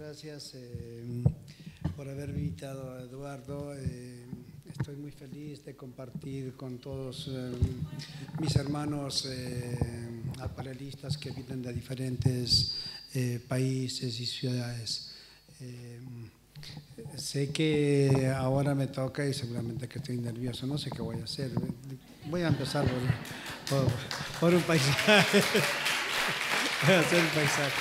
gracias por haberme invitado, Eduardo. Estoy muy feliz de compartir con todos mis hermanos acuarelistas que vienen de diferentes países y ciudades. Sé que ahora me toca y seguramente que estoy nervioso, no sé qué voy a hacer. Voy a empezar por un paisaje. Voy a hacer un paisaje.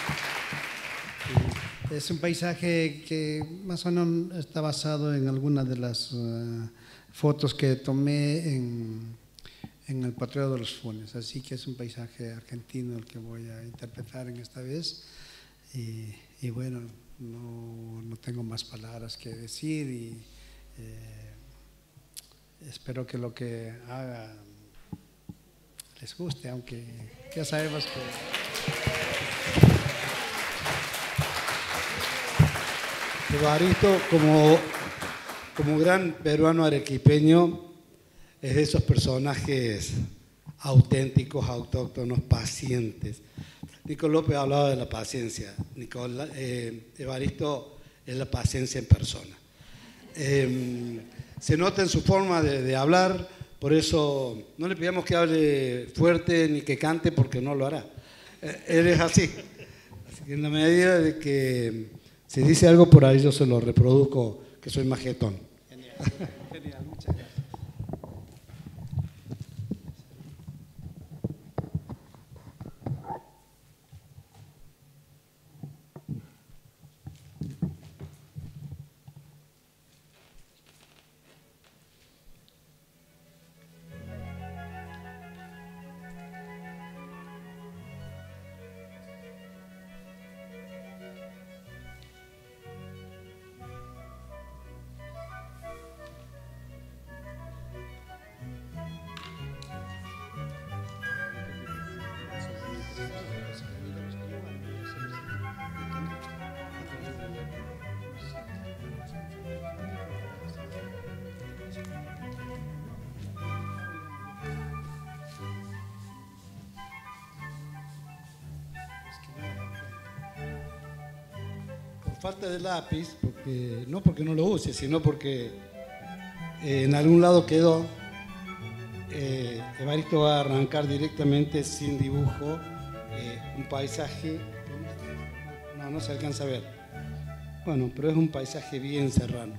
Es un paisaje que más o menos está basado en algunas de las fotos que tomé en el Potrero de los Funes, así que es un paisaje argentino el que voy a interpretar en esta vez y bueno, no tengo más palabras que decir y espero que lo que haga les guste, aunque ya sabemos que... Evaristo, como gran peruano arequipeño, es de esos personajes auténticos, autóctonos, pacientes. Nico López hablaba de la paciencia. Evaristo es la paciencia en persona. Se nota en su forma de hablar, por eso no le pidamos que hable fuerte ni que cante, porque no lo hará. Él es así. Así que en la medida de que si dice algo por ahí, yo se lo reproduzco, que soy majetón. Genial, genial, muchas gracias. Falta de lápiz, no porque no lo use, sino porque en algún lado quedó. Evaristo va a arrancar directamente sin dibujo un paisaje. No se alcanza a ver. Bueno, pero es un paisaje bien serrano.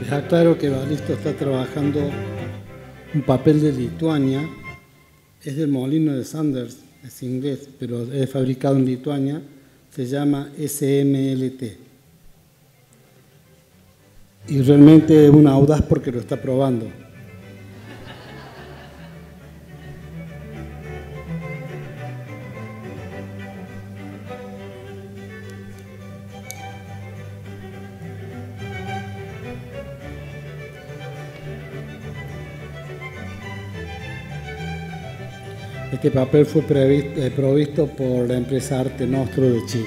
Les aclaro que Evaristo está trabajando un papel de Lituania, es del molino de Sanders, es inglés, pero es fabricado en Lituania, se llama SMLT. Y realmente es un audaz porque lo está probando. Este papel fue provisto por la empresa Arte Nostro de Chile.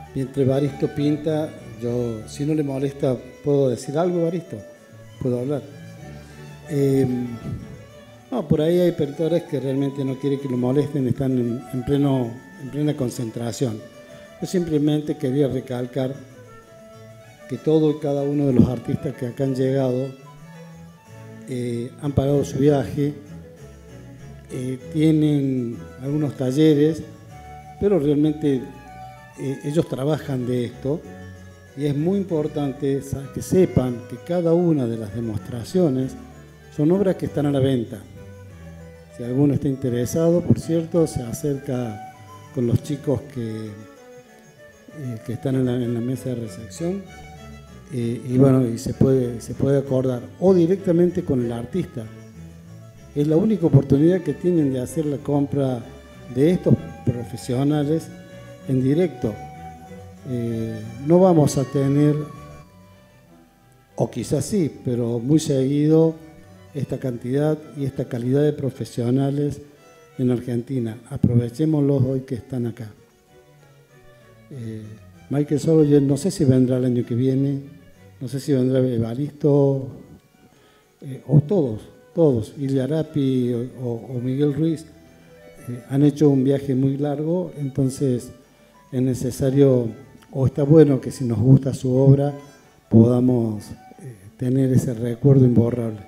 Mientras Evaristo pinta, yo, si no le molesta, ¿puedo decir algo, Evaristo? ¿Puedo hablar? No, por ahí hay pintores que realmente no quieren que lo molesten, están en plena concentración. Yo simplemente quería recalcar que todo y cada uno de los artistas que acá han llegado han pagado su viaje, tienen algunos talleres, pero realmente ellos trabajan de esto y es muy importante que sepan que cada una de las demostraciones son obras que están a la venta. Si alguno está interesado, por cierto, se acerca con los chicos que están en la mesa de recepción y bueno, y se puede acordar o directamente con el artista. Es la única oportunidad que tienen de hacer la compra de estos profesionales en directo. No vamos a tener, o quizás sí, pero muy seguido, esta cantidad y esta calidad de profesionales en Argentina. Aprovechémoslos hoy que están acá. Michael Soroyer, no sé si vendrá el año que viene, no sé si vendrá Evaristo, o todos, Ilya Arapi o Miguel Ruiz, han hecho un viaje muy largo, entonces es necesario, o está bueno que si nos gusta su obra, podamos tener ese recuerdo imborrable.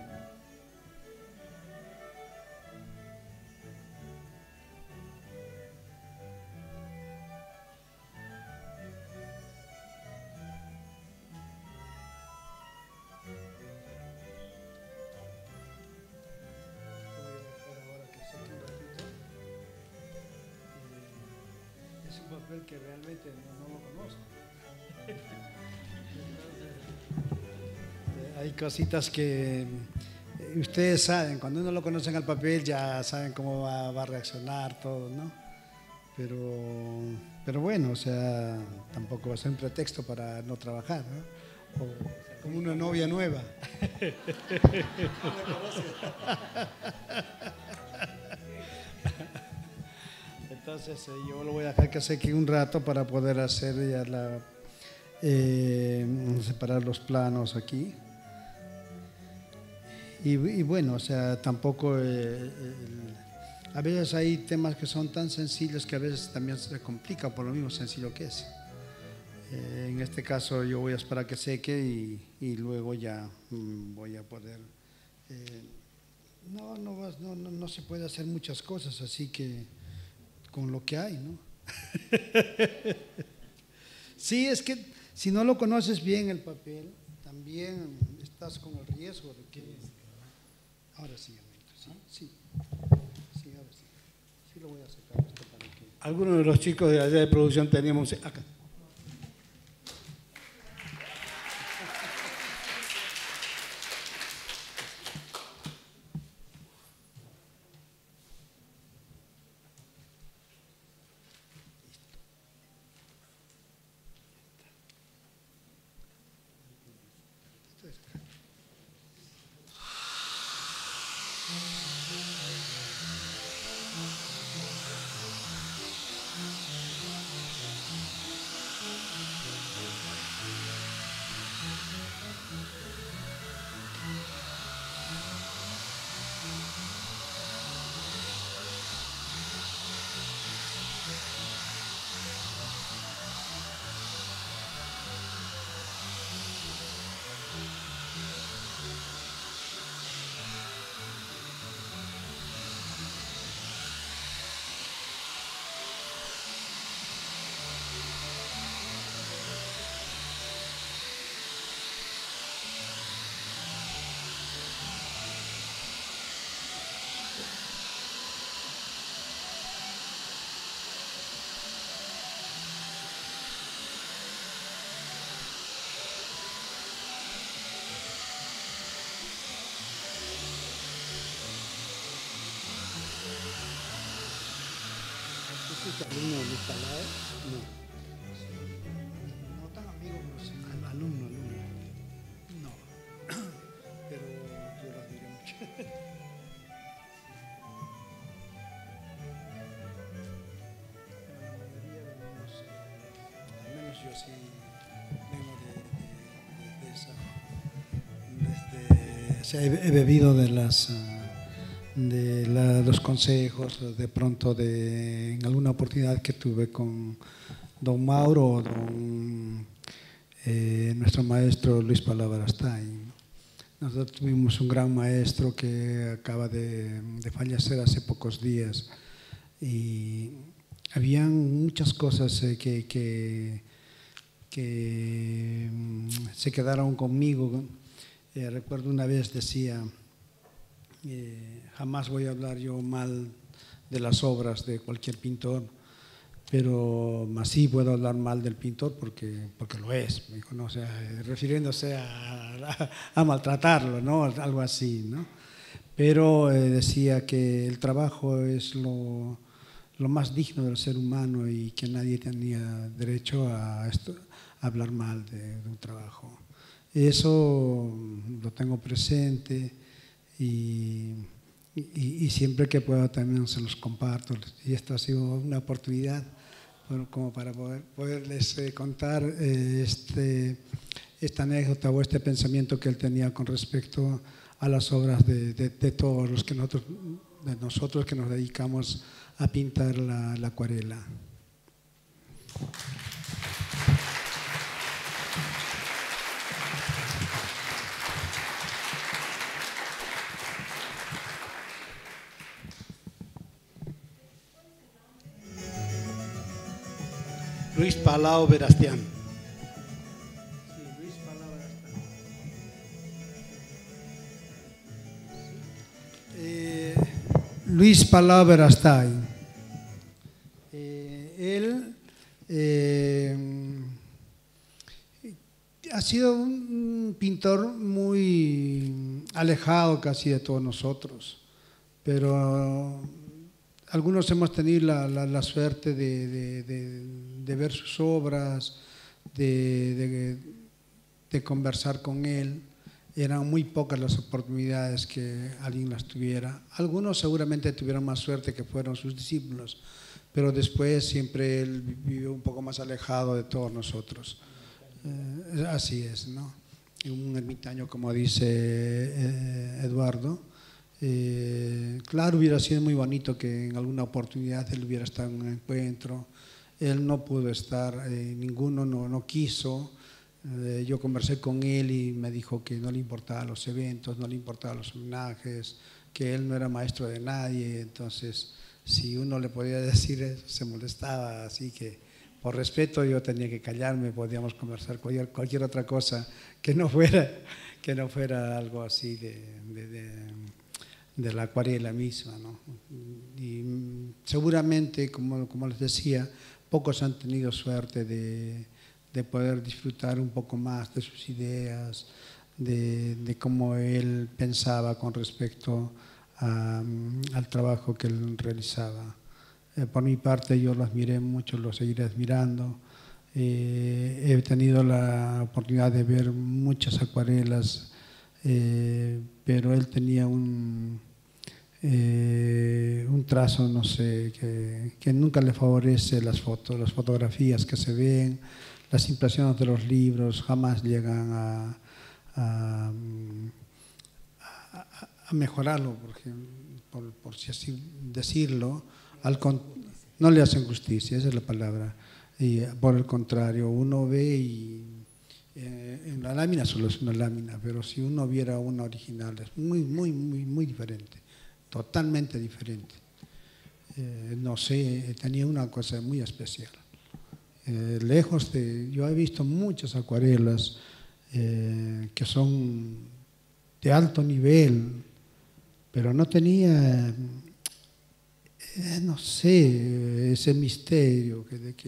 Que realmente no lo conozco. Hay cositas que ustedes saben, cuando uno lo conocen al papel ya saben cómo va a reaccionar todo, ¿no? Pero bueno, o sea, tampoco va a ser un pretexto para no trabajar, ¿no? O como una novia nueva. Entonces yo lo voy a dejar que seque un rato para poder hacer ya separar los planos aquí. Y bueno, o sea, tampoco a veces hay temas que son tan sencillos que a veces también se complica por lo mismo sencillo que es. En este caso yo voy a esperar que seque y luego ya voy a poder. No se puede hacer muchas cosas, así que con lo que hay, ¿no? Sí, es que si no lo conoces bien el papel, también estás con el riesgo de que… Ahora sí, amiguito, sí, ahora sí. Sí lo voy a sacar esto para que… Algunos de los chicos de allá de producción teníamos acá. ¿Alumno de esta lado? No tan amigo, pero alumno. No, pero yo lo admiro mucho. La mayoría venimos, al menos sea, he bebido de los consejos, de pronto en alguna oportunidad que tuve con don Mauro, nuestro maestro Luis Palaberastain. Nosotros tuvimos un gran maestro que acaba de fallecer hace pocos días y habían muchas cosas que se quedaron conmigo. Recuerdo una vez decía, jamás voy a hablar yo mal de las obras de cualquier pintor, pero más sí puedo hablar mal del pintor porque lo es, me dijo, ¿no? O sea, refiriéndose a maltratarlo, ¿no? Algo así, ¿no? Pero decía que el trabajo es lo más digno del ser humano y que nadie tenía derecho a hablar mal de un trabajo. Eso lo tengo presente y siempre que puedo también se los comparto. Y esto ha sido una oportunidad como para poderles contar esta anécdota o este pensamiento que él tenía con respecto a las obras de todos los que nosotros que nos dedicamos a pintar la acuarela. Luis Palau Verastián. Luis Palau Verastián. Él ha sido un pintor muy alejado casi de todos nosotros, pero algunos hemos tenido la suerte de ver sus obras, de conversar con él. Eran muy pocas las oportunidades que alguien las tuviera. Algunos seguramente tuvieron más suerte que fueron sus discípulos, pero después siempre él vivió un poco más alejado de todos nosotros. Así es, ¿no? Un ermitaño, como dice Eduardo. Claro, hubiera sido muy bonito que en alguna oportunidad él hubiera estado en un encuentro. Él no pudo estar, ninguno no quiso. Yo conversé con él y me dijo que no le importaban los eventos, no le importaban los homenajes, que él no era maestro de nadie. Entonces, si uno le podía decir eso, se molestaba. Así que, por respeto, yo tenía que callarme. Podíamos conversar cualquier otra cosa que no fuera algo así de la acuarela misma, ¿no? Y seguramente, como les decía, pocos han tenido suerte de poder disfrutar un poco más de sus ideas, de cómo él pensaba con respecto al trabajo que él realizaba. Por mi parte, yo lo admiré mucho, lo seguiré admirando. He tenido la oportunidad de ver muchas acuarelas, pero él tenía un trazo, no sé, que nunca le favorece las fotografías que se ven, las impresiones de los libros jamás llegan a mejorarlo, por si así decirlo. No le hacen justicia, esa es la palabra. Y por el contrario, uno ve y en la lámina solo es una lámina, pero si uno viera una original es muy diferente, totalmente diferente. No sé, tenía una cosa muy especial. Yo he visto muchas acuarelas que son de alto nivel, pero no tenía, no sé, ese misterio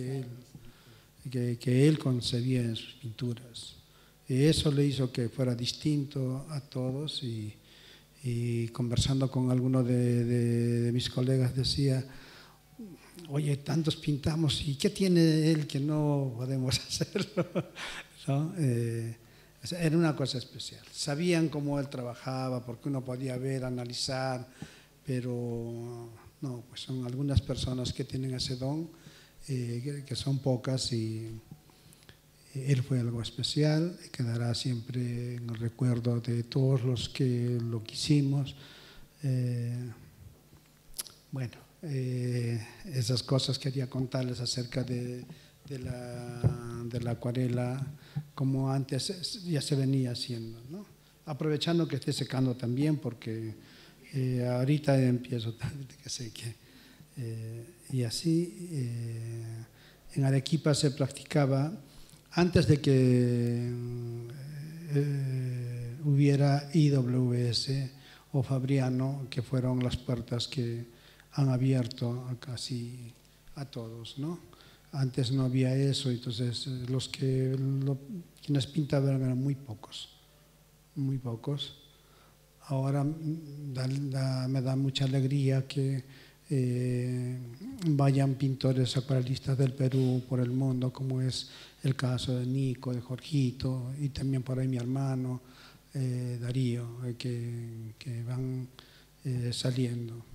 que él concebía en sus pinturas. Y eso le hizo que fuera distinto a todos y conversando con alguno de mis colegas decía, oye, tantos pintamos, ¿y qué tiene él que no podemos hacerlo? ¿No? Era una cosa especial. Sabían cómo él trabajaba, porque uno podía ver, analizar, pero no, pues son algunas personas que tienen ese don, que son pocas y Él fue algo especial, quedará siempre en el recuerdo de todos los que lo quisimos. Bueno, esas cosas quería contarles acerca de la acuarela, como antes ya se venía haciendo, ¿no? Aprovechando que esté secando también, porque ahorita empiezo que seque. Y así, en Arequipa se practicaba, antes de que hubiera IWS o Fabriano, que fueron las puertas que han abierto a casi a todos, ¿no? Antes no había eso, entonces quienes pintaban eran muy pocos, muy pocos. Ahora me da mucha alegría que vayan pintores acuarelistas del Perú por el mundo, como es el caso de Nico, de Jorgito, y también por ahí mi hermano Darío, que van saliendo.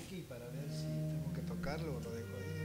aquí para ver si tengo que tocarlo o lo dejo ahí.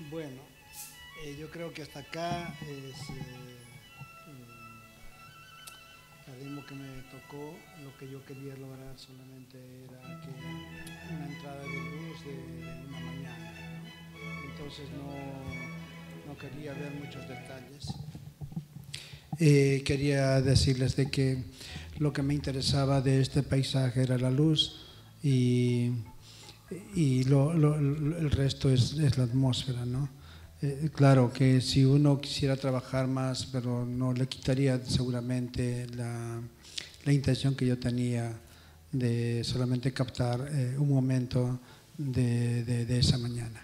Bueno, yo creo que hasta acá es el ritmo que me tocó. Lo que yo quería lograr solamente era que una entrada de luz de una mañana, ¿no? Entonces no quería ver muchos detalles. Quería decirles de que lo que me interesaba de este paisaje era la luz y el resto es la atmósfera, ¿no? Claro que si uno quisiera trabajar más, pero no le quitaría seguramente la intención que yo tenía de solamente captar un momento de esa mañana.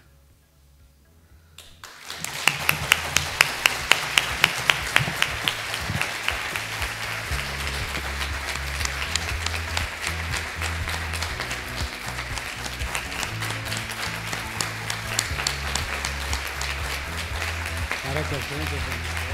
Gracias,